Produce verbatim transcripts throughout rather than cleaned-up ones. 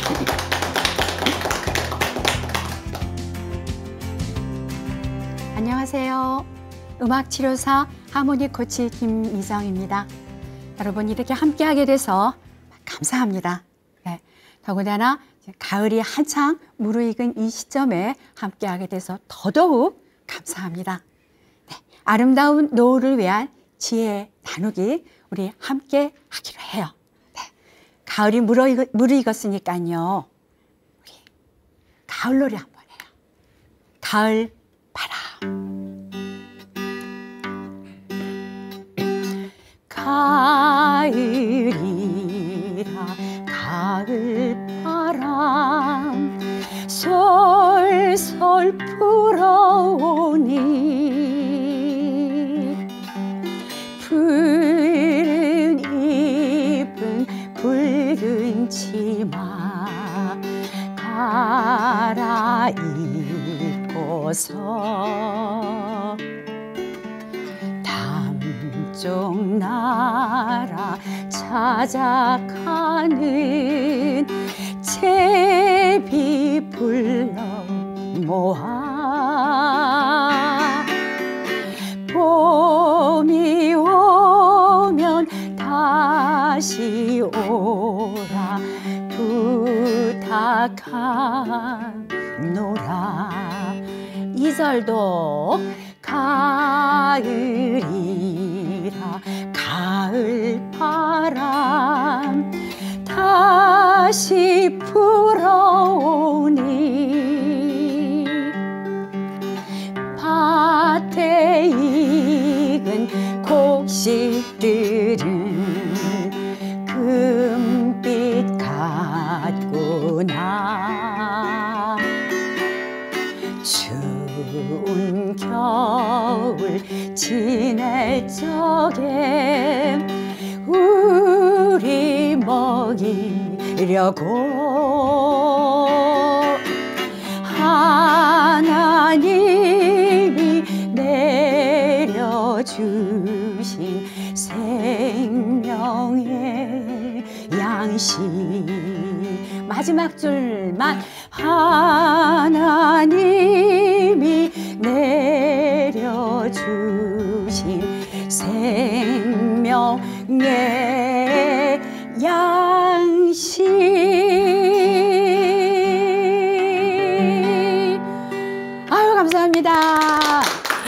안녕하세요. 음악치료사 하모니 코치 김미정입니다. 여러분 이렇게 함께하게 돼서 감사합니다. 네, 더군다나 가을이 한창 무르익은 이 시점에 함께하게 돼서 더더욱 감사합니다. 네, 아름다운 노을을 위한 지혜 나누기 우리 함께 하기로 해요. 네, 가을이 무르익, 무르익었으니까요. 우리 가을 노래 한번 해요. 가을 바람. 가을이라 가을 바람 솔솔 불어오니 푸른 잎은 붉은 치마 갈아입고서 남쪽 나라 찾아가는 제비 불러 모아 봄이 오면 다시 오라 부탁하노라. 이 절도 가을이라 가을 바람 다시 불어오니 밭에 익은 곡식들은 금빛 같구나. 추운 겨울 지낼 적에 우리 먹이려고 하나님이 내려주신 생명의 양식. 마지막 줄만 하나님이 내려주신 생명의 양식. 아유 감사합니다.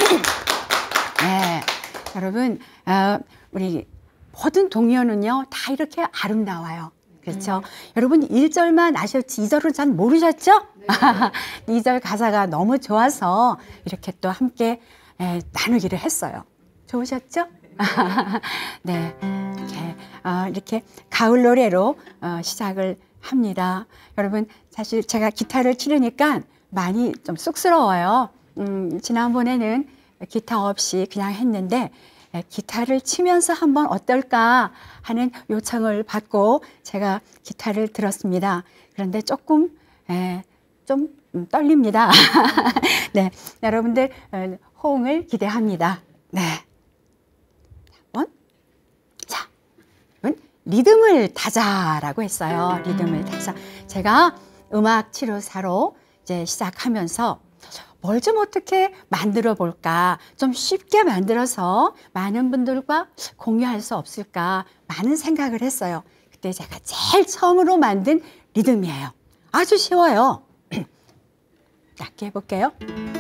네, 여러분 어, 우리 모든 동요는요 다 이렇게 아름다워요. 그렇죠? 네. 여러분 일 절만 아셨지 이 절은 잘 모르셨죠? 네. 이 절 가사가 너무 좋아서 이렇게 또 함께 에, 나누기를 했어요. 좋으셨죠? 네, 이렇게, 어, 이렇게 가을 노래로 어, 시작을 합니다. 여러분 사실 제가 기타를 치려니까 많이 좀 쑥스러워요. 음, 지난번에는 기타 없이 그냥 했는데 기타를 치면서 한번 어떨까 하는 요청을 받고 제가 기타를 들었습니다. 그런데 조금 에, 좀 떨립니다. 네, 여러분들 호응을 기대합니다. 네, 한번 자, 리듬을 타자라고 했어요. 리듬을 타자. 제가 음악 치료사로 이제 시작하면서 뭘 좀 어떻게 만들어 볼까, 좀 쉽게 만들어서 많은 분들과 공유할 수 없을까 많은 생각을 했어요. 그때 제가 제일 처음으로 만든 리듬이에요. 아주 쉬워요. 낮게 해볼게요.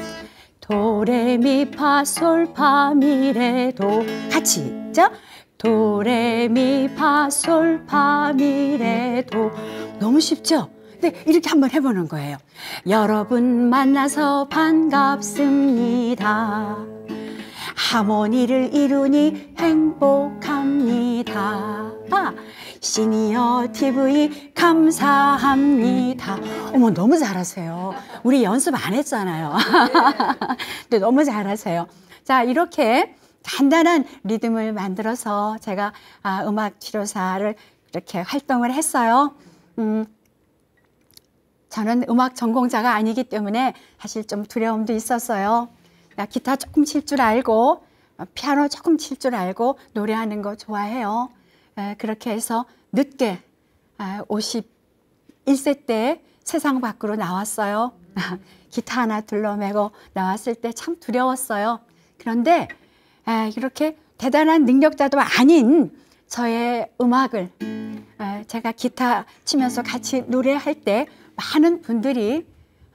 도레미파솔파미레도 같이 자 도레미파솔파미레도. 너무 쉽죠? 네, 이렇게 한번 해보는 거예요. 여러분 만나서 반갑습니다. 하모니를 이루니 행복합니다. 아, 시니어 티비 감사합니다. 어머, 너무 잘하세요. 우리 연습 안 했잖아요. 근데 너무 잘하세요. 자, 이렇게 간단한 리듬을 만들어서 제가 아, 음악 치료사를 이렇게 활동을 했어요. 음, 저는 음악 전공자가 아니기 때문에 사실 좀 두려움도 있었어요. 나 기타 조금 칠 줄 알고 피아노 조금 칠 줄 알고 노래하는 거 좋아해요. 그렇게 해서 늦게 오십이 일 세 때 세상 밖으로 나왔어요. 기타 하나 둘러매고 나왔을 때 참 두려웠어요. 그런데 이렇게 대단한 능력자도 아닌 저의 음악을 제가 기타 치면서 같이 노래할 때 많은 분들이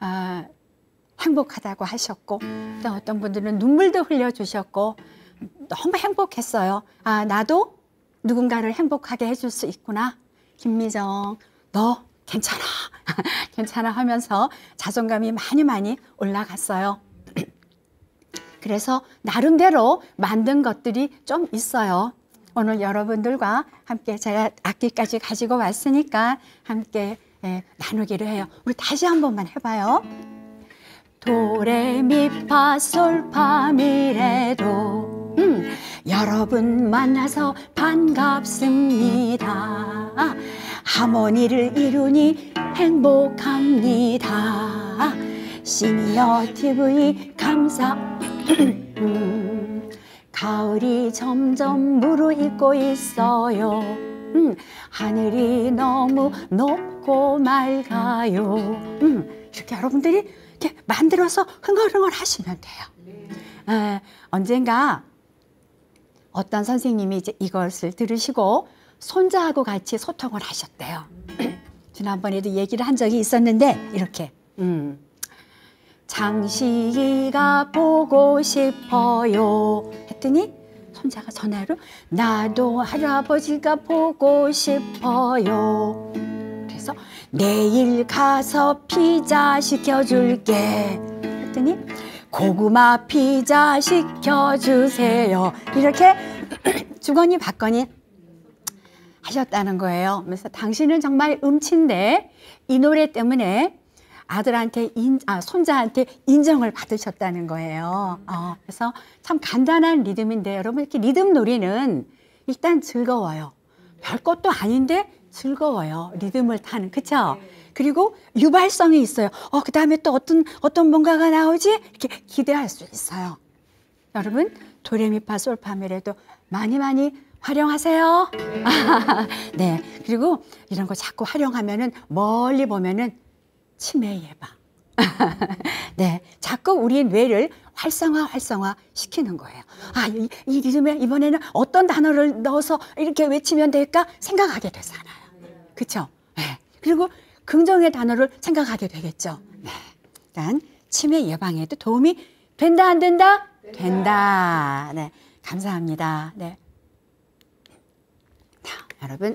행복하다고 하셨고, 또 어떤 분들은 눈물도 흘려주셨고 너무 행복했어요. 아, 나도 누군가를 행복하게 해줄 수 있구나. 김미정, 너 괜찮아. 괜찮아 하면서 자존감이 많이 많이 올라갔어요. 그래서 나름대로 만든 것들이 좀 있어요. 오늘 여러분들과 함께 제가 악기까지 가지고 왔으니까 함께 예, 나누기로 해요. 우리 다시 한 번만 해봐요. 도레미파솔파미레도 음, 여러분 만나서 반갑습니다. 하모니를 이루니 행복합니다. 시니어 티비 감사 음, 가을이 점점 무르익고 있어요. 음, 하늘이 너무 높고 맑아요. 음, 이렇게 여러분들이 이렇게 만들어서 흥얼흥얼 하시면 돼요. 에, 언젠가 어떤 선생님이 이제 이것을 들으시고 손자하고 같이 소통을 하셨대요. 지난번에도 얘기를 한 적이 있었는데 이렇게 음, 장식이가 보고 싶어요 했더니 손자가 전화로 나도 할아버지가 보고 싶어요. 그래서 내일 가서 피자 시켜줄게 했더니 고구마 피자 시켜주세요. 이렇게 주거니 받거니 하셨다는 거예요. 그래서 당신은 정말 음치인데 이 노래 때문에 아들한테, 인, 아, 손자한테 인정을 받으셨다는 거예요. 어, 그래서 참 간단한 리듬인데 여러분 이렇게 리듬 놀이는 일단 즐거워요. 별것도 아닌데 즐거워요. 리듬을 타는, 그쵸? 그리고 유발성이 있어요. 어, 그 다음에 또 어떤, 어떤 뭔가가 나오지? 이렇게 기대할 수 있어요. 여러분, 도레미파솔파미레도 많이 많이 활용하세요. 네. 그리고 이런 거 자꾸 활용하면은 멀리 보면은 치매 예방. 네. 자꾸 우리 뇌를 활성화, 활성화 시키는 거예요. 아, 이, 이 리듬에 이번에는 어떤 단어를 넣어서 이렇게 외치면 될까 생각하게 되잖아요. 그쵸? 네. 그리고 긍정의 단어를 생각하게 되겠죠. 네. 일단 치매 예방에도 도움이 된다, 안 된다? 된다. 네. 감사합니다. 네. 자, 여러분.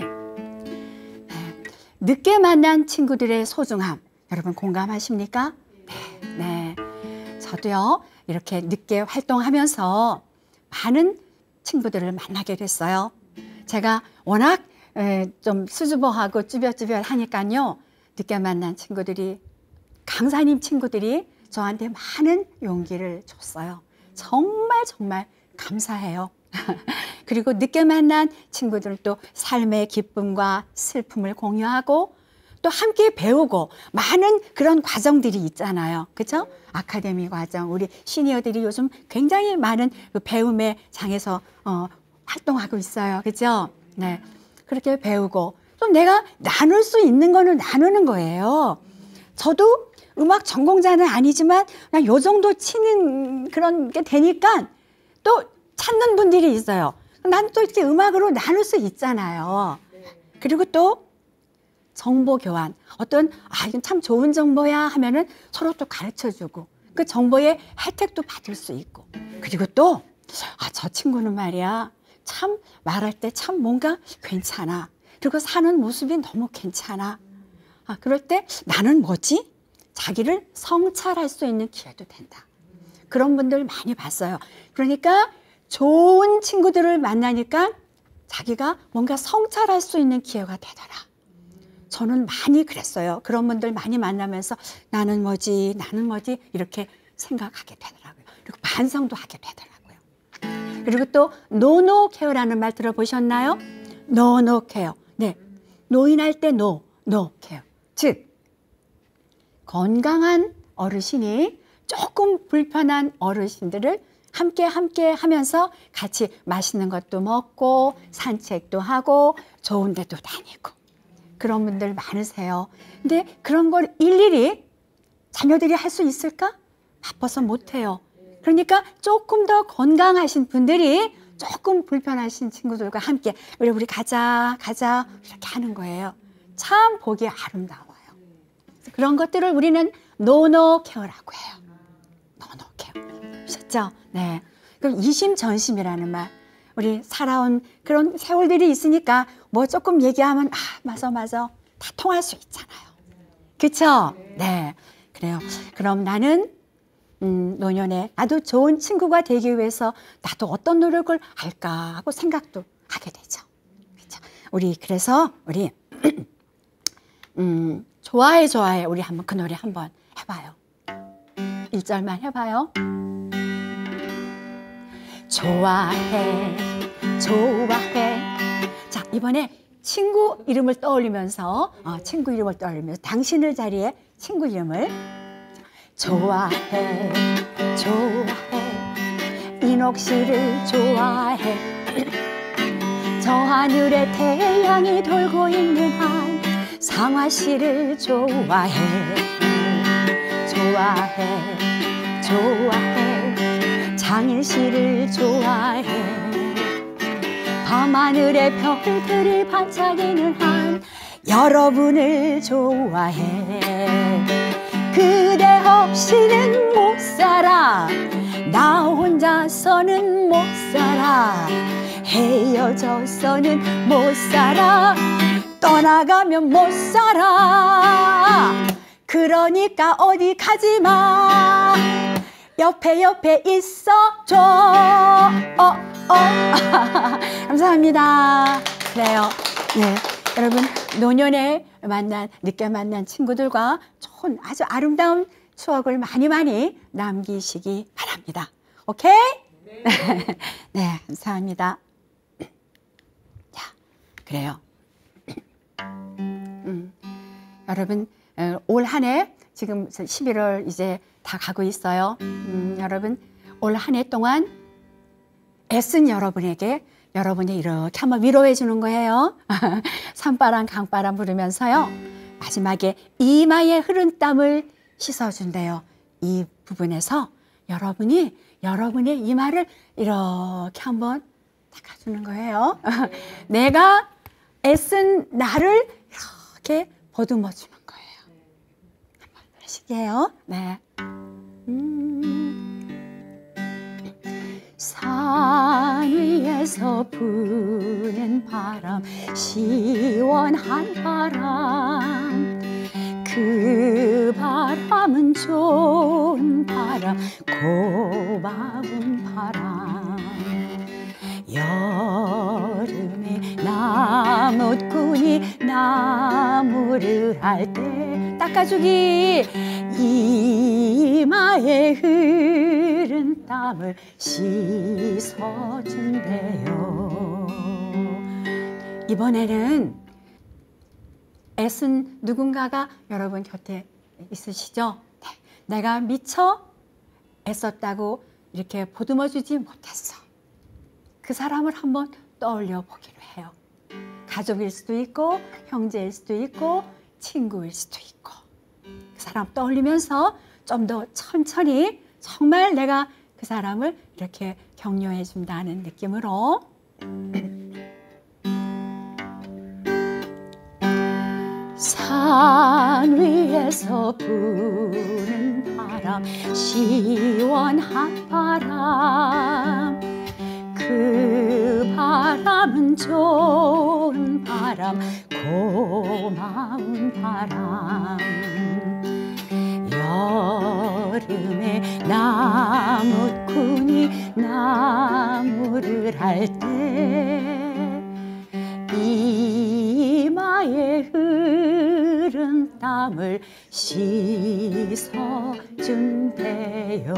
네. 늦게 만난 친구들의 소중함. 여러분 공감하십니까? 네. 네. 저도요, 이렇게 늦게 활동하면서 많은 친구들을 만나게 됐어요. 제가 워낙 좀 수줍어하고 쭈뼛쭈뼛 하니까요, 늦게 만난 친구들이, 강사님 친구들이 저한테 많은 용기를 줬어요. 정말 정말 감사해요. 그리고 늦게 만난 친구들도 삶의 기쁨과 슬픔을 공유하고 또 함께 배우고 많은 그런 과정들이 있잖아요. 그렇죠? 아카데미 과정, 우리 시니어들이 요즘 굉장히 많은 그 배움의 장에서 어, 활동하고 있어요. 그렇죠? 네. 그렇게 배우고 또 내가 나눌 수 있는 거는 나누는 거예요. 저도 음악 전공자는 아니지만 그냥 요 정도 치는 그런 게 되니까 또 찾는 분들이 있어요. 난 또 이렇게 음악으로 나눌 수 있잖아요. 그리고 또 정보 교환. 어떤, 아, 이건 참 좋은 정보야 하면은 서로 또 가르쳐 주고 그 정보의 혜택도 받을 수 있고. 그리고 또, 아, 저 친구는 말이야. 참 말할 때 참 뭔가 괜찮아. 그리고 사는 모습이 너무 괜찮아. 아, 그럴 때 나는 뭐지? 자기를 성찰할 수 있는 기회도 된다. 그런 분들 많이 봤어요. 그러니까 좋은 친구들을 만나니까 자기가 뭔가 성찰할 수 있는 기회가 되더라. 저는 많이 그랬어요. 그런 분들 많이 만나면서 나는 뭐지, 나는 뭐지 이렇게 생각하게 되더라고요. 그리고 반성도 하게 되더라고요. 그리고 또 노노 케어라는 말 들어보셨나요? 노노 케어. 네, 노인할 때 노, 노 케어. 즉 건강한 어르신이 조금 불편한 어르신들을 함께 함께 하면서 같이 맛있는 것도 먹고 산책도 하고 좋은 데도 다니고 그런 분들 많으세요. 근데 그런 걸 일일이 자녀들이 할 수 있을까? 바빠서 못해요. 그러니까 조금 더 건강하신 분들이 조금 불편하신 친구들과 함께 우리 우리 가자 가자 이렇게 하는 거예요. 참 보기 아름다워요. 그런 것들을 우리는 노노 케어라고 해요. 노노 케어. 보셨죠? 네. 그럼 이심전심이라는 말. 우리 살아온 그런 세월들이 있으니까 뭐 조금 얘기하면 아 맞아 맞아 다 통할 수 있잖아요. 그렇죠? 네. 그래요. 그럼 나는 음, 노년에 나도 좋은 친구가 되기 위해서 나도 어떤 노력을 할까 하고 생각도 하게 되죠. 그렇죠? 우리 그래서 우리 음, 좋아해 좋아해 우리 한번 그 노래 한번 해봐요. 일 절만 해봐요. 좋아해 좋아해. 자, 이번에 친구 이름을 떠올리면서 어, 친구 이름을 떠올리면서 당신을 자리에 친구 이름을 좋아해 좋아해. 인옥 씨를 좋아해. 저 하늘에 태양이 돌고 있는 한 상화 씨를 좋아해 좋아해 좋아해. 장일 씨를 좋아해. 밤하늘에 별들이 반짝이는 한 여러분을 좋아해. 그대 없이는 못 살아. 나 혼자서는 못 살아. 헤어져서는 못 살아. 떠나가면 못 살아. 그러니까 어디 가지마. 옆에 옆에 있어줘. 어, 어. 감사합니다. 그래요. 네, 여러분 노년에 만난 늦게 만난 친구들과 좋은 아주 아름다운 추억을 많이 많이 남기시기 바랍니다. 오케이? 네, 네 감사합니다. 자, 그래요. 음, 여러분 올 한 해 지금 십일월 이제 다 가고 있어요. 음, 여러분 올 한 해 동안 애쓴 여러분에게 여러분이 이렇게 한번 위로해 주는 거예요. 산바람 강바람 부르면서요. 마지막에 이마에 흐른 땀을 씻어준대요. 이 부분에서 여러분이 여러분의 이마를 이렇게 한번 닦아주는 거예요. 내가 애쓴 나를 이렇게 보듬어 주는 거예요. 한번 하시게요. 네. 음. 산 위에서 부는 바람, 시원한 바람. 그 바람은 좋은 바람, 고마운 바람. 여름에 나무꾼이 나무를 할 때 닦아주기. 이마에 흐른 땀을 씻어준대요. 이번에는 애쓴 누군가가 여러분 곁에 있으시죠? 네. 내가 미처 애썼다고 이렇게 보듬어주지 못했어. 그 사람을 한번 떠올려 보기로 해요. 가족일 수도 있고 형제일 수도 있고 친구일 수도 있고. 그 사람 떠올리면서 좀 더 천천히 정말 내가 그 사람을 이렇게 격려해 준다는 느낌으로 산 위에서 부는 바람, 시원한 바람. 그 바람은 좋은 바람, 고마운 바람. 여름에 나무꾼이 나무를 할 때 이마에 흐른 땀을 씻어준대요.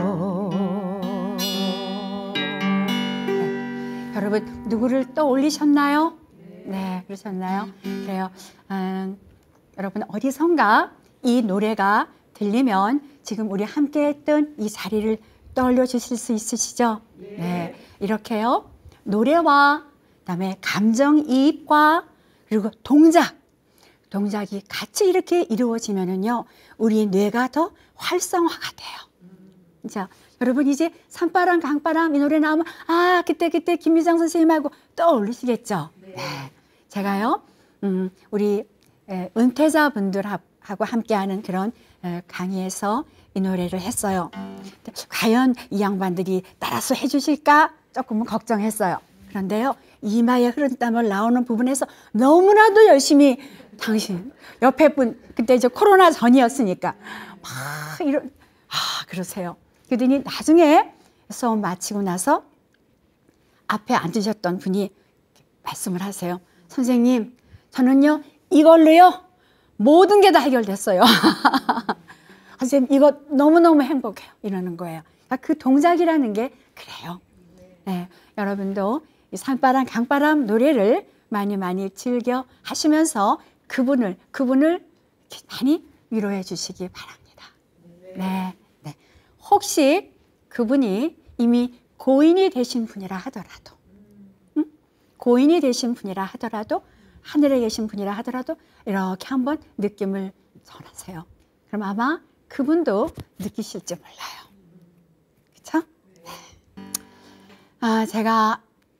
네. 여러분 누구를 떠올리셨나요? 네, 그러셨나요? 그래요. 음, 여러분 어디선가 이 노래가 들리면 지금 우리 함께 했던 이 자리를 떠올려 주실 수 있으시죠? 네, 이렇게요. 노래와 그다음에 감정이입과 그리고 동작, 동작이 같이 이렇게 이루어지면은요, 우리 뇌가 더 활성화가 돼요. 자, 여러분 이제 산바람 강바람 이 노래 나오면 아 그때 그때 김미장 선생님하고 떠올리시겠죠? 네. 제가요, 음, 우리 에, 은퇴자분들하고 함께하는 그런 에, 강의에서 이 노래를 했어요. 과연 이 양반들이 따라서 해주실까? 조금은 걱정했어요. 그런데요, 이마에 흐른 땀을 나오는 부분에서 너무나도 열심히 당신 옆에 분, 그때 이제 코로나 전이었으니까 막 이런 아 그러세요. 그러더니 나중에 수업 마치고 나서 앞에 앉으셨던 분이 말씀을 하세요. 선생님, 저는요 이걸로요 모든 게 다 해결됐어요. 선생님 이거 너무너무 행복해요. 이러는 거예요. 그러니까 그 동작이라는 게 그래요. 네, 여러분도 이 산바람 강바람 노래를 많이 많이 즐겨 하시면서 그분을 그분을 많이 위로해 주시기 바랍니다. 네, 네. 혹시 그분이 이미 고인이 되신 분이라 하더라도, 응? 고인이 되신 분이라 하더라도, 하늘에 계신 분이라 하더라도 이렇게 한번 느낌을 전하세요. 그럼 아마 그분도 느끼실지 몰라요. 그렇죠? 네. 아, 제가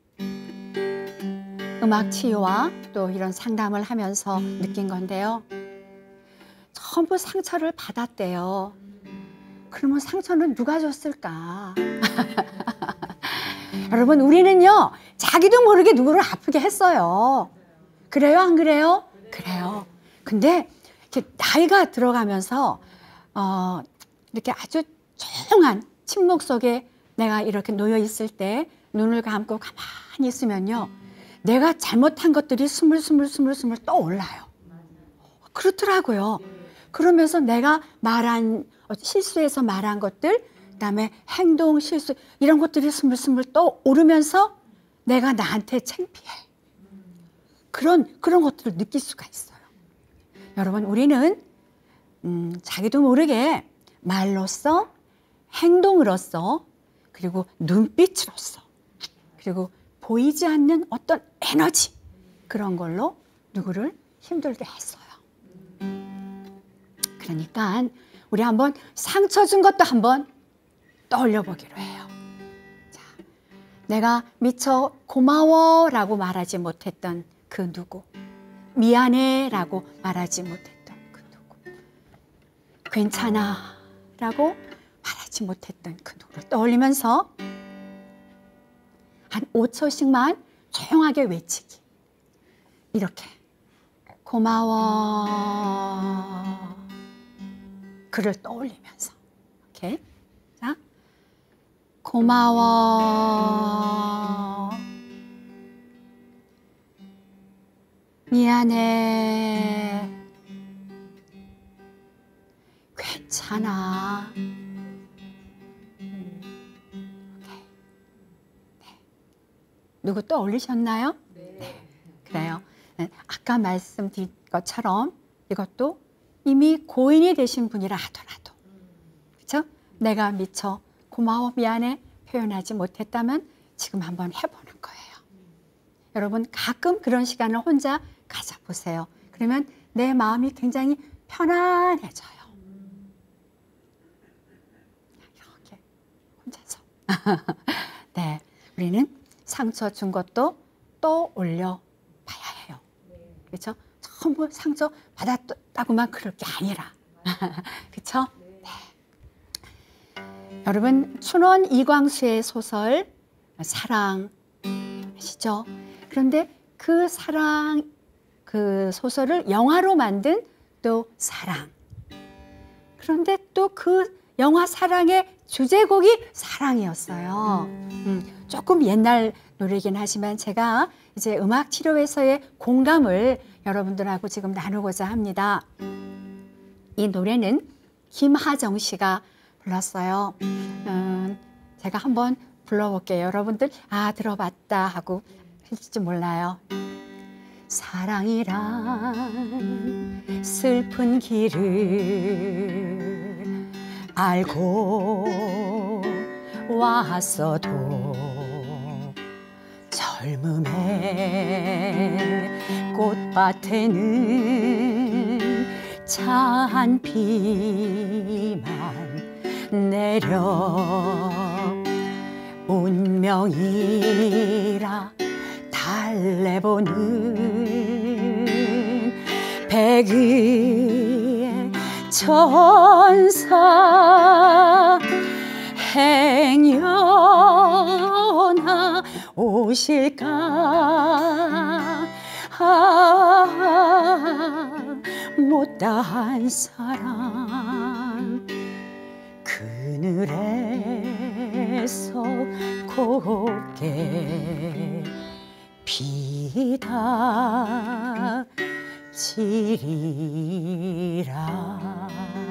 음악 치유와 또 이런 상담을 하면서 느낀 건데요. 전부 상처를 받았대요. 그러면 상처는 누가 줬을까? 여러분, 우리는요, 자기도 모르게 누구를 아프게 했어요. 그래요? 안 그래요? 그래요. 근데 이렇게 나이가 들어가면서 어, 이렇게 아주 조용한 침묵 속에 내가 이렇게 놓여 있을 때 눈을 감고 가만히 있으면요, 내가 잘못한 것들이 스물스물스물스물 떠올라요. 그렇더라고요. 그러면서 내가 말한, 실수해서 말한 것들, 그다음에 행동 실수 이런 것들이 스물스물 떠오르면서 내가 나한테 창피해. 그런 그런 것들을 느낄 수가 있어요. 여러분, 우리는 음, 자기도 모르게 말로써, 행동으로써, 그리고 눈빛으로써, 그리고 보이지 않는 어떤 에너지, 그런 걸로 누구를 힘들게 했어요. 그러니까 우리 한번 상처 준 것도 한번 떠올려 보기로 해요. 자, 내가 미처 고마워라고 말하지 못했던 그 누구, 미안해라고 말하지 못했던 그 누구, 괜찮아라고 말하지 못했던 그 누구를 떠올리면서 한 오 초씩만 조용하게 외치기. 이렇게 고마워. 그를 떠올리면서. 오케이. 자, 고마워. 미안해. 괜찮아. 누구 떠올리셨나요? 네. 네. 그래요. 네. 아까 말씀드린 것처럼 이것도 이미 고인이 되신 분이라 하더라도, 그렇죠? 내가 미처 고마워, 미안해 표현하지 못했다면 지금 한번 해보는 거예요. 여러분, 가끔 그런 시간을 혼자 가져보세요. 그러면 내 마음이 굉장히 편안해져요. 이렇게 혼자서. 네, 우리는 상처 준 것도 떠올려 봐야 해요. 그렇죠? 전부 상처 받았다고만 그럴 게 아니라. 그렇죠? 네. 여러분, 춘원 이광수의 소설 사랑 아시죠? 그런데 그 사랑, 그 소설을 영화로 만든 또 사랑. 그런데 또 그 영화 사랑의 주제곡이 사랑이었어요. 음, 조금 옛날 노래이긴 하지만 제가 이제 음악 치료에서의 공감을 여러분들하고 지금 나누고자 합니다. 이 노래는 김하정 씨가 불렀어요. 음, 제가 한번 불러볼게요. 여러분들 아 들어봤다 하고 하실지 몰라요. 사랑이란 슬픈 길을 알고 왔어도 젊음의 꽃밭에는 찬 비만 내려 운명이라 달래보는 백의의 천사 행여나 오실까. 아, 못다한 사랑 그늘에서 곱게 비다 지리라.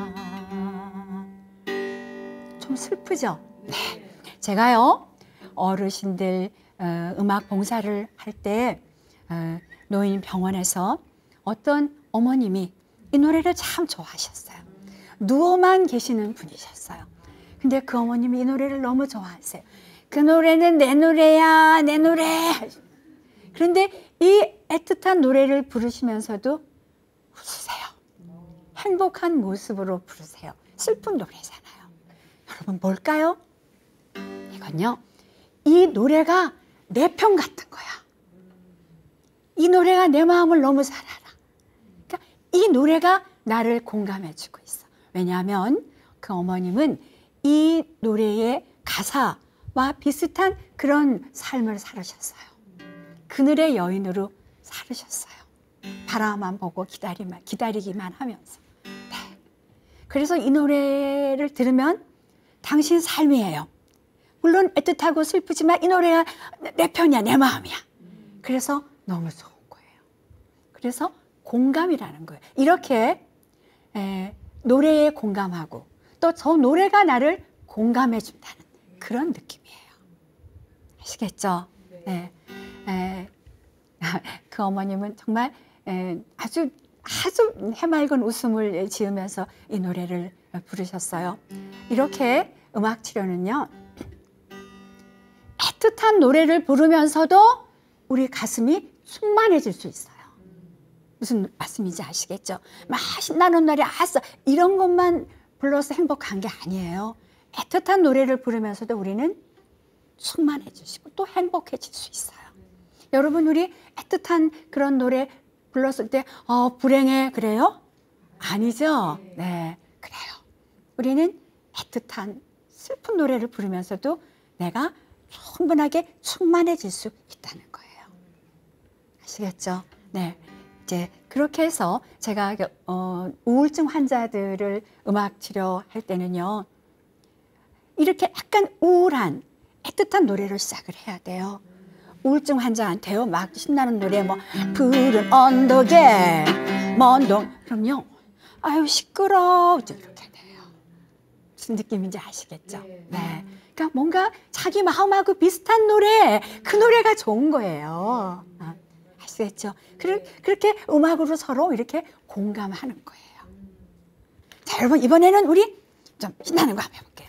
좀 슬프죠? 네. 제가요 어르신들 어, 음악 봉사를 할 때 어, 노인 병원에서 어떤 어머님이 이 노래를 참 좋아하셨어요. 누워만 계시는 분이셨어요. 근데 그 어머님이 이 노래를 너무 좋아하세요. 그 노래는 내 노래야, 내 노래. 그런데 이 애틋한 노래를 부르시면서도 웃으세요. 행복한 모습으로 부르세요. 슬픈 노래잖아요. 여러분 뭘까요? 이건요, 이 노래가 내 편 같은 거야. 이 노래가 내 마음을 너무 잘 알아. 그러니까 이 노래가 나를 공감해주고 있어. 왜냐하면 그 어머님은 이 노래의 가사와 비슷한 그런 삶을 살으셨어요. 그늘의 여인으로 살으셨어요. 바라만 보고 기다리만, 기다리기만 하면서. 네. 그래서 이 노래를 들으면 당신 삶이에요. 물론 애틋하고 슬프지만 이 노래가 내 편이야, 내 마음이야. 그래서 너무 좋은 거예요. 그래서 공감이라는 거예요. 이렇게 에, 노래에 공감하고 또 저 노래가 나를 공감해 준다는 그런 느낌이에요. 아시겠죠? 네. 에, 그 어머님은 정말 에, 아주 아주 해맑은 웃음을 지으면서 이 노래를 부르셨어요. 이렇게 음악 치료는요, 애틋한 노래를 부르면서도 우리 가슴이 충만해질 수 있어요. 무슨 말씀인지 아시겠죠? 막 신나는 노래, 아싸 이런 것만 불러서 행복한 게 아니에요. 애틋한 노래를 부르면서도 우리는 충만해지시고 또 행복해질 수 있어요. 여러분, 우리 애틋한 그런 노래 불렀을 때 어, 불행해 그래요? 아니죠? 네, 그래요. 우리는 애틋한 슬픈 노래를 부르면서도 내가 충분하게 충만해질 수 있다는 거예요. 아시겠죠? 네. 이제 그렇게 해서 제가 어, 우울증 환자들을 음악 치료할 때는요, 이렇게 약간 우울한 애틋한 노래로 시작을 해야 돼요. 우울증 환자한테요, 막 신나는 노래, 뭐 푸른 언덕에 먼동, 그럼요, 아유 시끄러워, 이렇게 돼요. 무슨 느낌인지 아시겠죠? 네. 그러니까 뭔가 자기 마음하고 비슷한 노래, 그 노래가 좋은 거예요. 아, 아시겠죠? 그렇게 음악으로 서로 이렇게 공감하는 거예요. 자, 여러분, 이번에는 우리 좀 신나는 거 한번 해볼게요.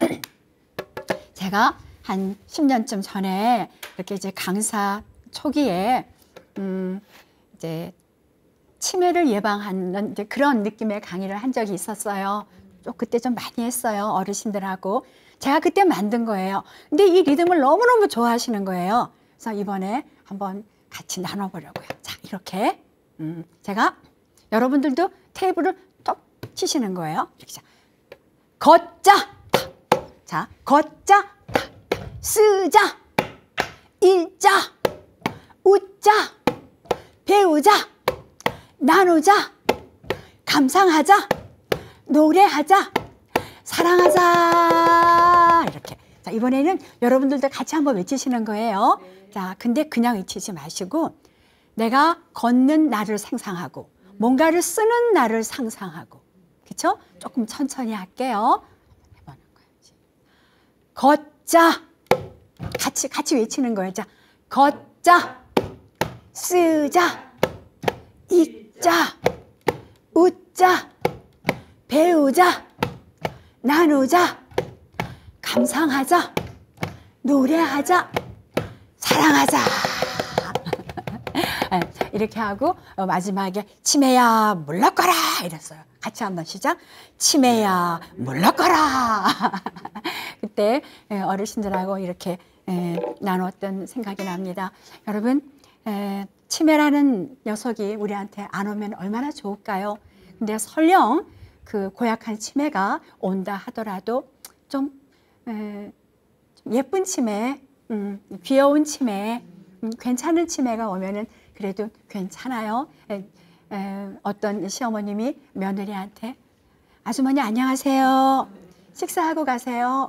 제가 한 십 년쯤 전에 이렇게 이제 강사 초기에 음 이제 치매를 예방하는 이제 그런 느낌의 강의를 한 적이 있었어요. 또 그때 좀 많이 했어요, 어르신들하고. 제가 그때 만든 거예요. 근데 이 리듬을 너무너무 좋아하시는 거예요. 그래서 이번에 한번 같이 나눠보려고요. 자, 이렇게 음, 제가 여러분들도 테이블을 톡 치시는 거예요. 이렇게. 자, 걷자. 자, 걷자. 쓰자. 읽자. 웃자. 배우자. 나누자. 감상하자. 노래하자. 사랑하자. 이렇게. 자, 이번에는 여러분들도 같이 한번 외치시는 거예요. 자, 근데 그냥 외치지 마시고 내가 걷는 나를 상상하고 뭔가를 쓰는 나를 상상하고, 그렇죠? 조금 천천히 할게요. 해보는 거예요. 걷자. 같이 같이 외치는 거예요. 자, 걷자. 쓰자. 읽자. 웃자. 배우자. 나누자. 감상하자. 노래하자. 사랑하자. 네, 이렇게 하고 어, 마지막에 치매야 물러거라 이랬어요. 같이 한번 시작. 치매야 물러거라. 그때 에, 어르신들하고 이렇게 에, 나눴던 생각이 납니다. 여러분 에, 치매라는 녀석이 우리한테 안 오면 얼마나 좋을까요? 근데 설령 그 고약한 치매가 온다 하더라도 좀, 에, 좀 예쁜 치매, 음, 귀여운 치매, 음, 괜찮은 치매가 오면은 그래도 괜찮아요. 에, 에, 어떤 시어머님이 며느리한테 아주머니 안녕하세요. 식사하고 가세요.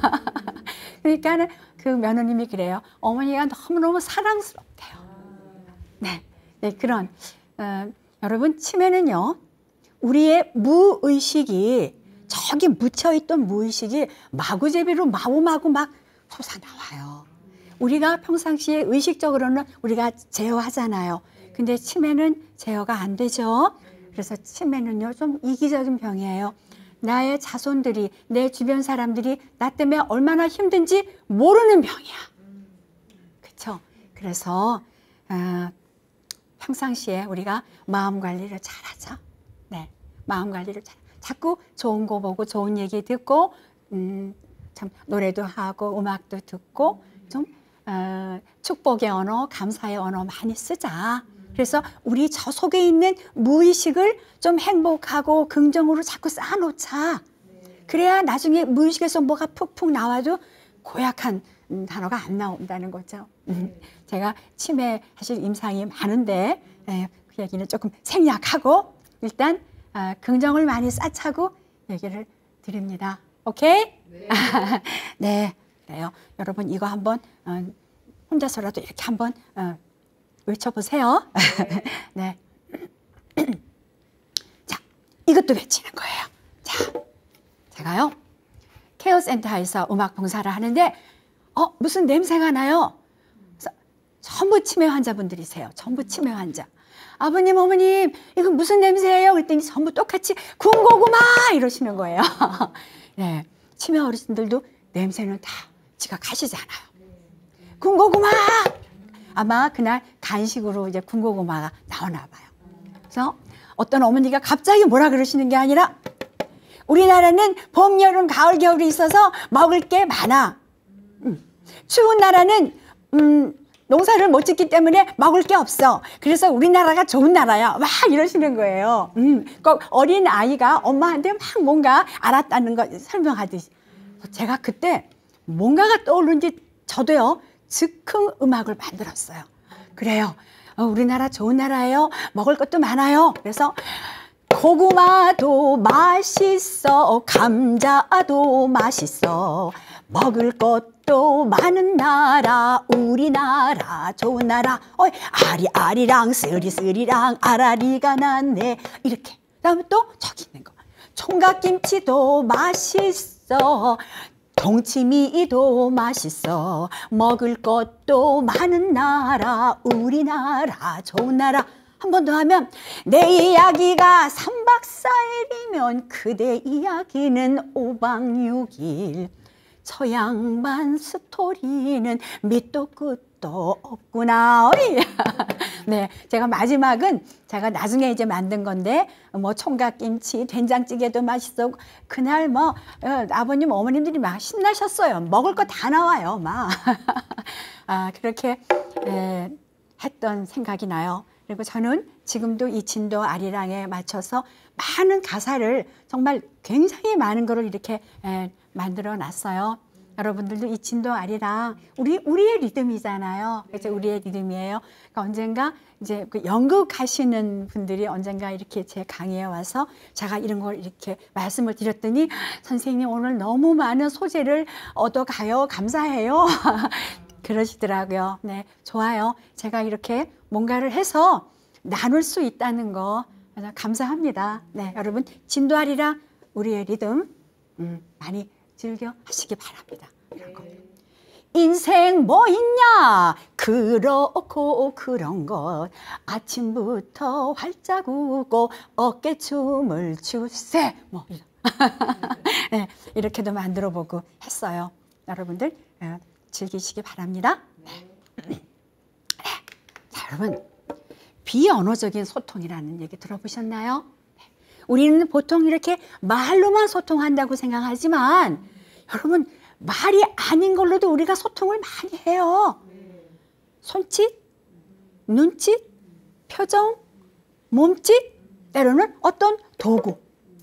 그러니까 그 며느님이 그래요. 어머니가 너무너무 사랑스럽대요. 네, 네 그런 어, 여러분 치매는요. 우리의 무의식이 저기 묻혀있던 무의식이 마구제비로 마구마구 막 솟아나와요. 우리가 평상시에 의식적으로는 우리가 제어하잖아요. 근데 치매는 제어가 안 되죠. 그래서 치매는요 좀 이기적인 병이에요. 나의 자손들이 내 주변 사람들이 나 때문에 얼마나 힘든지 모르는 병이야. 그렇죠? 그래서 어, 평상시에 우리가 마음 관리를 잘하자. 네, 마음 관리를 잘. 자꾸 좋은 거 보고 좋은 얘기 듣고 음, 참 노래도 하고 음악도 듣고 좀 어, 축복의 언어, 감사의 언어 많이 쓰자. 그래서 우리 저 속에 있는 무의식을 좀 행복하고 긍정으로 자꾸 쌓아놓자. 그래야 나중에 무의식에서 뭐가 푹푹 나와도 고약한 음, 단어가 안 나온다는 거죠. 음, 제가 치매 사실 임상이 많은데 에, 그 얘기는 조금 생략하고 일단 아, 긍정을 많이 쌓자고 얘기를 드립니다. 오케이? 네. 네, 그래요. 여러분 이거 한번 어, 혼자서라도 이렇게 한번 어, 외쳐보세요. 네. 자, 이것도 외치는 거예요. 자, 제가요 케어센터에서 음악 봉사를 하는데 어 무슨 냄새가 나요? 그래서 전부 치매 환자분들이세요. 전부 치매 환자. 아버님, 어머님, 이거 무슨 냄새예요? 그랬더니 전부 똑같이 군고구마 이러시는 거예요. 네, 치매 어르신들도 냄새는 다 지각하시잖아요. 군고구마! 아마 그날 간식으로 이제 군고구마가 나오나 봐요. 그래서 어떤 어머니가 갑자기 뭐라 그러시는 게 아니라 우리나라는 봄, 여름, 가을, 겨울이 있어서 먹을 게 많아. 음. 추운 나라는 음, 농사를 못 짓기 때문에 먹을 게 없어. 그래서 우리나라가 좋은 나라야. 막 이러시는 거예요. 음, 꼭 어린 아이가 엄마한테 막 뭔가 알았다는 거 설명하듯이. 제가 그때 뭔가가 떠오르는지 저도요. 즉흥 음악을 만들었어요. 그래요. 어, 우리나라 좋은 나라예요. 먹을 것도 많아요. 그래서 고구마도 맛있어. 감자도 맛있어. 먹을 것도 많은 나라. 우리나라 좋은 나라. 어이, 아리아리랑 쓰리쓰리랑 아라리가 났네. 이렇게. 그다음에 또 저기 있는 거. 총각김치도 맛있어. 동치미도 맛있어. 먹을 것도 많은 나라. 우리나라 좋은 나라. 한 번 더 하면 내 이야기가 삼 박 사 일이면 그대 이야기는 오 박 육 일. 저 양반 스토리는 밑도 끝도 없구나. 네, 제가 마지막은 제가 나중에 이제 만든 건데 뭐 총각김치, 된장찌개도 맛있어. 그날 뭐 어, 아버님, 어머님들이 막 신나셨어요. 먹을 거 다 나와요, 막. 아, 그렇게 에, 했던 생각이 나요. 그리고 저는 지금도 이 진도 아리랑에 맞춰서 많은 가사를 정말 굉장히 많은 거를 이렇게 에, 만들어 놨어요. 여러분들도 이 진도 아리랑 우리 우리의 리듬이잖아요. 그래서 우리의 리듬이에요. 그러니까 언젠가 이제 그 연극하시는 분들이 언젠가 이렇게 제 강의에 와서 제가 이런 걸 이렇게 말씀을 드렸더니 선생님 오늘 너무 많은 소재를 얻어가요. 감사해요. 그러시더라고요. 네, 좋아요. 제가 이렇게 뭔가를 해서 나눌 수 있다는 거 감사합니다. 네, 여러분 진도 아리랑 우리의 리듬 음, 많이 즐겨 하시기 바랍니다. 이런 거. 인생 뭐 있냐? 그렇고 그런 것. 아침부터 활짝 웃고 어깨춤을 추세. 뭐 이런. 네, 이렇게도 만들어 보고 했어요. 여러분들 즐기시기 바랍니다. 네. 자, 여러분 비언어적인 소통이라는 얘기 들어보셨나요? 우리는 보통 이렇게 말로만 소통한다고 생각하지만 여러분 말이 아닌 걸로도 우리가 소통을 많이 해요. 손짓, 눈짓, 표정, 몸짓, 때로는 어떤 도구를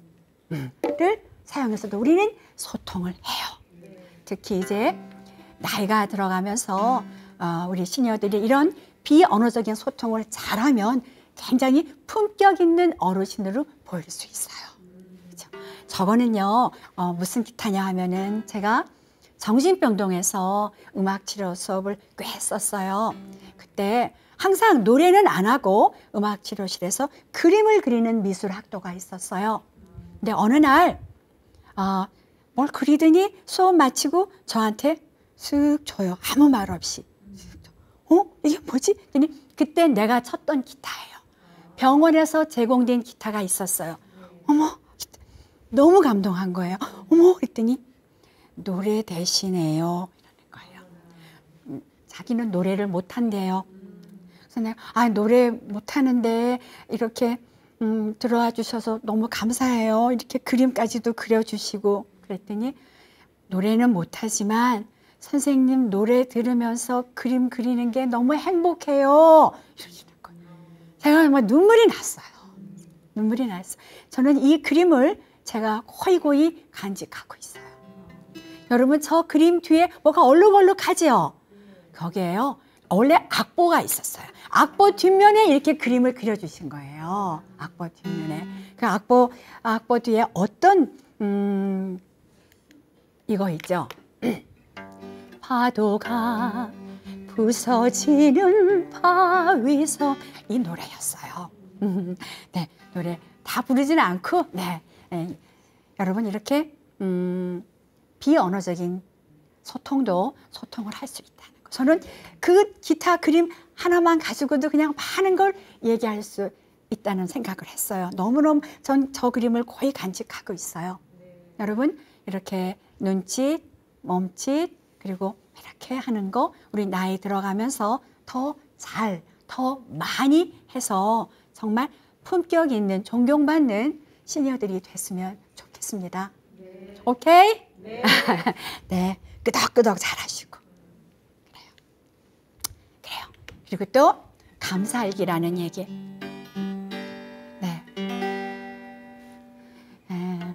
사용해서도 우리는 소통을 해요. 특히 이제 나이가 들어가면서 어, 우리 시니어들이 이런 비언어적인 소통을 잘하면 굉장히 품격 있는 어르신으로 보일 수 있어요. 그렇죠? 저거는요 어, 무슨 기타냐 하면은 제가 정신병동에서 음악치료 수업을 꽤 했었어요. 그때 항상 노래는 안 하고 음악치료실에서 그림을 그리는 미술학도가 있었어요. 근데 어느 날 어, 뭘 그리더니 수업 마치고 저한테 쓱 줘요. 아무 말 없이. 어? 이게 뭐지? 그때 내가 쳤던 기타예요. 병원에서 제공된 기타가 있었어요. 어머, 너무 감동한 거예요. 어머, 그랬더니 노래 대신에요. 이러는 거예요. 음, 자기는 노래를 못한대요. 그래서 내가 아, 노래 못하는데 이렇게 음, 들어와 주셔서 너무 감사해요. 이렇게 그림까지도 그려주시고 그랬더니 노래는 못하지만 선생님 노래 들으면서 그림 그리는 게 너무 행복해요. 이러시는 거예요. 제가 정말 눈물이 났어요. 눈물이 났어요. 저는 이 그림을 제가 고이고이 간직하고 있어요. 여러분 저 그림 뒤에 뭐가 얼룩얼룩하지요? 거기에요. 원래 악보가 있었어요. 악보 뒷면에 이렇게 그림을 그려주신 거예요. 악보 뒷면에. 그 악보, 악보 뒤에 어떤, 음, 이거 있죠? 파도가 부서지는 바위섬. 이 노래였어요. 네, 노래 다 부르지는 않고, 네. 네. 여러분, 이렇게, 음, 비언어적인 소통도 소통을 할 수 있다는 거. 저는 그 기타 그림 하나만 가지고도 그냥 많은 걸 얘기할 수 있다는 생각을 했어요. 너무너무 전 저 그림을 거의 간직하고 있어요. 네. 여러분 이렇게 눈짓, 몸짓 그리고 이렇게 하는 거 우리 나이 들어가면서 더 잘, 더 많이 해서 정말 품격 있는 존경받는 시니어들이 됐으면 좋겠습니다. 네. 오케이? 네. 네, 끄덕끄덕 잘하시고 그래요. 그래요. 그리고 또 감사일기라는 얘기. 네. 에,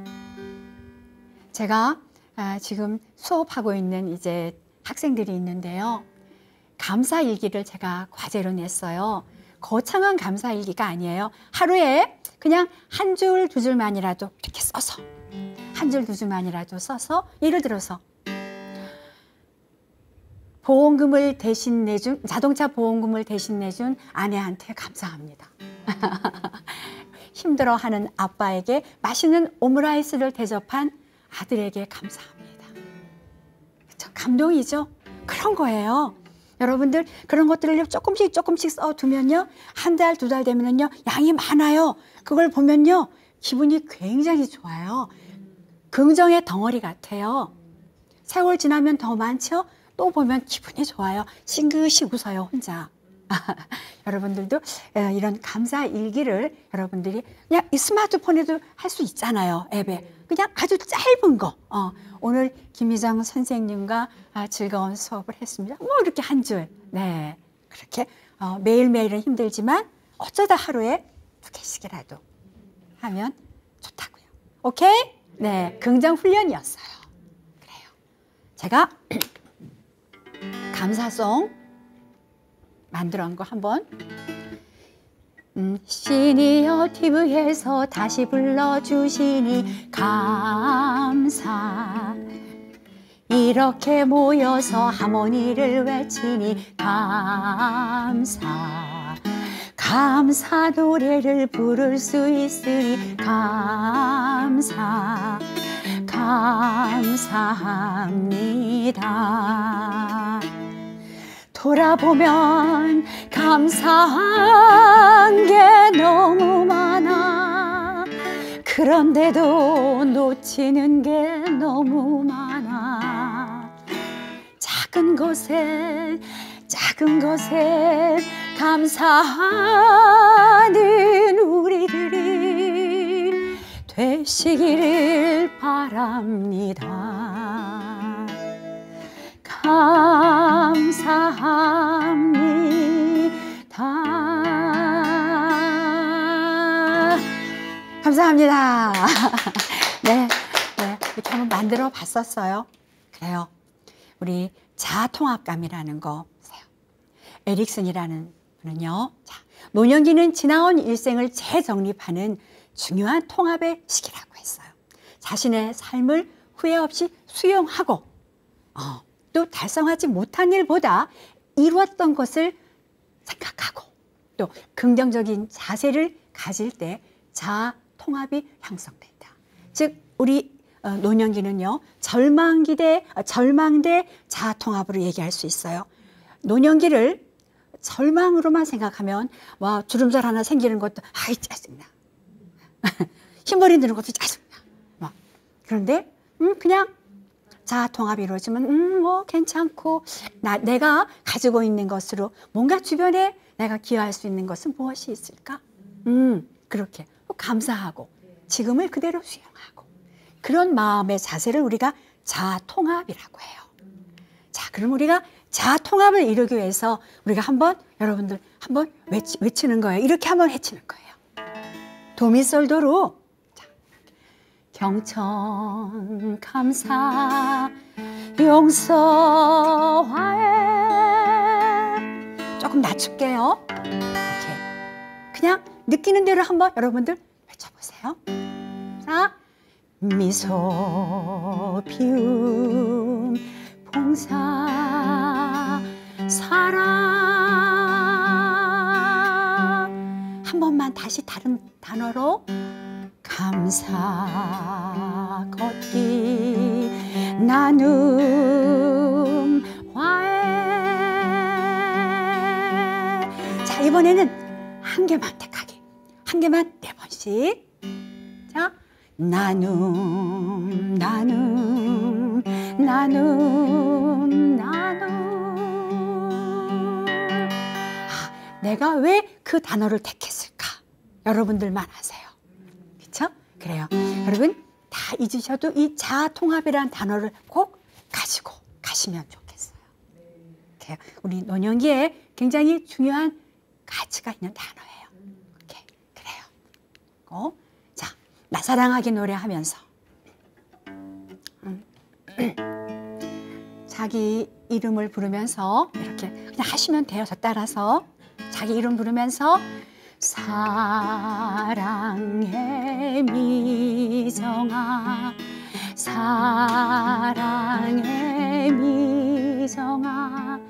제가 아, 지금 수업하고 있는 이제 학생들이 있는데요. 감사일기를 제가 과제로 냈어요. 거창한 감사일기가 아니에요. 하루에 그냥 한 줄, 두 줄만이라도 이렇게 써서 한 줄, 두 줄만이라도 써서 예를 들어서 보험금을 대신 내준 자동차 보험금을 대신 내준 아내한테 감사합니다. 힘들어하는 아빠에게 맛있는 오므라이스를 대접한 아들에게 감사합니다. 그쵸? 감동이죠? 그런 거예요. 여러분들 그런 것들을 조금씩 조금씩 써두면요. 한 달, 두 달 되면요. 양이 많아요. 그걸 보면요. 기분이 굉장히 좋아요. 긍정의 덩어리 같아요. 세월 지나면 더 많죠? 또 보면 기분이 좋아요. 싱긋이 웃어요, 혼자. 여러분들도 이런 감사 일기를 여러분들이 그냥 이 스마트폰에도 할 수 있잖아요. 앱에. 그냥 아주 짧은 거. 어, 오늘 김희정 선생님과 즐거운 수업을 했습니다. 뭐 이렇게 한 줄. 네. 그렇게 어, 매일매일은 힘들지만 어쩌다 하루에 두 개씩이라도 하면 좋다고요. 오케이? 네. 긍정 훈련이었어요. 그래요. 제가 감사송 만들어 온 거 한번 음, 시니어 티비에서 다시 불러주시니 감사 이렇게 모여서 하모니를 외치니 감사 감사 노래를 부를 수 있으니 감사 감사합니다. 돌아보면 감사한 게 너무 많아. 그런데도 놓치는 게 너무 많아. 작은 것에 작은 것에 감사하는 우리들이 되시기를 바랍니다. 감사합니다. 감사합니다. 네, 네, 이렇게 한번 만들어 봤었어요. 그래요. 우리 자아통합감이라는 거 보세요. 에릭슨이라는 분은요, 자, 노년기는 지나온 일생을 재정립하는 중요한 통합의 시기라고 했어요. 자신의 삶을 후회 없이 수용하고 어, 또 달성하지 못한 일보다 이루었던 것을 생각하고 또 긍정적인 자세를 가질 때 자아 통합이 형성된다. 즉 우리 어, 노년기는요, 절망기 대 어, 절망 대 자아 통합으로 얘기할 수 있어요. 노년기를 절망으로만 생각하면 와, 주름살 하나 생기는 것도 아이 짜증나. 흰머리 드는 것도 짜증나. 막. 그런데 음, 그냥 자아 통합이 이루어지면 음, 뭐 괜찮고 나, 내가 가지고 있는 것으로 뭔가 주변에 내가 기여할 수 있는 것은 무엇이 있을까? 음, 그렇게 감사하고 지금을 그대로 수용하고 그런 마음의 자세를 우리가 자아 통합이라고 해요. 자, 그럼 우리가 자아 통합을 이루기 위해서 우리가 한번 여러분들 한번 외치, 외치는 거예요. 이렇게 한번 외치는 거예요. 도미솔도로 자, 경청 감사 용서화해 조금 낮출게요. 이렇게 그냥 느끼는 대로 한번 여러분들 외쳐보세요. 자, 미소 비움 봉사 사랑 한 번만 다시 다른 단어로 감사 걷기 나눔 화해. 자, 이번에는 한 개만 택하게 한 개만 네 번씩. 자, 나눔 나눔 나눔 나눔. 아, 내가 왜 그 단어를 택했을까? 여러분들만 아세요. 그렇죠? 그래요. 여러분 다 잊으셔도 이 자아통합이라는 단어를 꼭 가지고 가시면 좋겠어요. 이렇게 우리 노년기에 굉장히 중요한 가치가 있는 단어예요. 이렇게 그래요. 어? 자, 나 사랑하기 노래하면서 음. 자기 이름을 부르면서 이렇게 그냥 하시면 돼요. 저 따라서 자기 이름 부르면서 사랑해 미정아 사랑해 미정아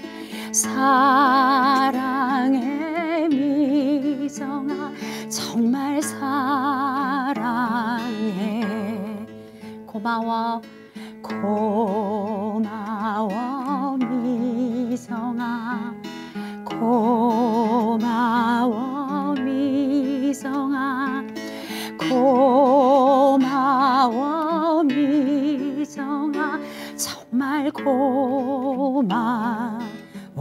사랑해 미정아 정말 사랑해 고마워 고마워 미정아 고마워 미정아 고마워 미정아 정말 고마워.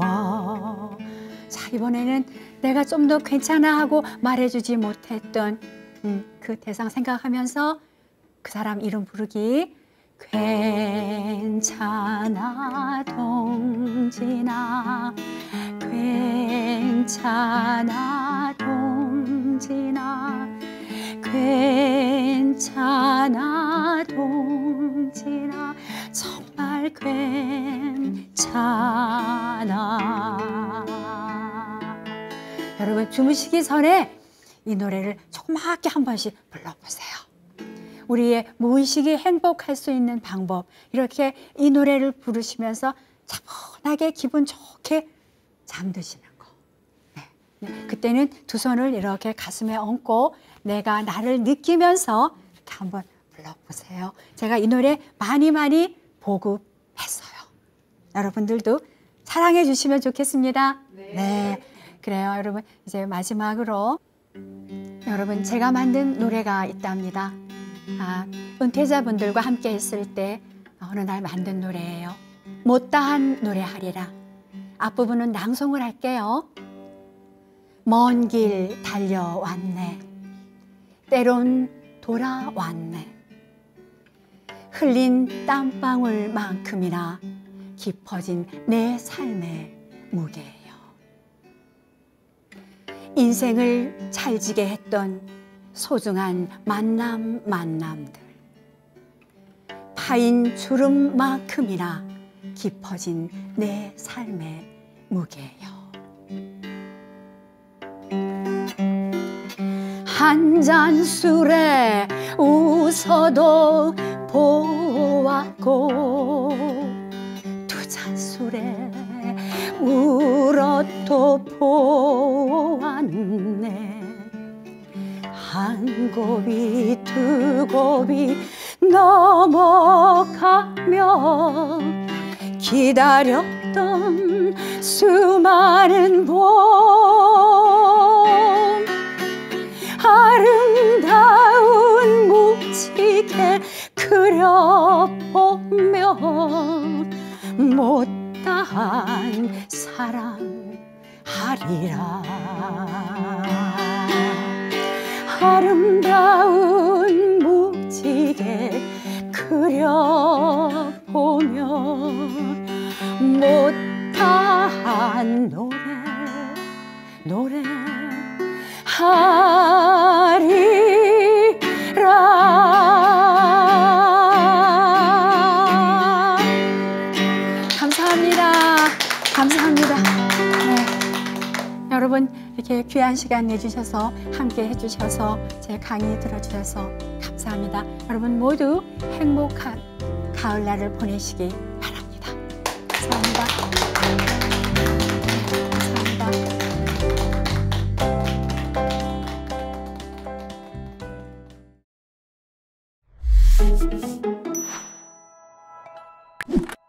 자, 이번에는 내가 좀 더 괜찮아 하고 말해주지 못했던 음, 그 대상 생각하면서 그 사람 이름 부르기. 괜찮아 동진아 괜찮아 동진아 괜찮아 동진아 정말 괜찮아. 여러분 주무시기 전에 이 노래를 조그맣게 한 번씩 불러보세요. 우리의 무의식이 행복할 수 있는 방법, 이렇게 이 노래를 부르시면서 차분하게 기분 좋게 잠드시는 거. 네. 그때는 두 손을 이렇게 가슴에 얹고 내가 나를 느끼면서 이렇게 한번 불러보세요. 제가 이 노래 많이 많이 보급했어요. 여러분들도 사랑해 주시면 좋겠습니다. 네. 네. 그래요. 여러분 이제 마지막으로 여러분 제가 만든 노래가 있답니다. 아, 은퇴자분들과 함께 있을 때 어느 날 만든 노래예요. 못다한 노래하리라. 앞부분은 낭송을 할게요. 먼 길 달려왔네. 때론 돌아왔네. 흘린 땀방울만큼이나 깊어진 내 삶의 무게예요. 인생을 찰지게 했던 소중한 만남 만남들, 파인 주름만큼이나 깊어진 내 삶의 무게예요. 한 잔 술에 웃어도 보았고, 두 잔 술에 울어도 보았네. 한 곱이 두 곱이 넘어가며 기다렸던 수많은 봄, 아름다운 묵직에 그려보며 못다한 사랑하리라. 아름다운 묵직에 그려보며 못다한 노래 노래 하리라. 감사합니다. 감사합니다. 네. 여러분 이렇게 귀한 시간 내주셔서 함께 해주셔서 제 강의 들어주셔서 감사합니다. 여러분 모두 행복한 가을날을 보내시기 바랍니다. 감사합니다. 감사합니다.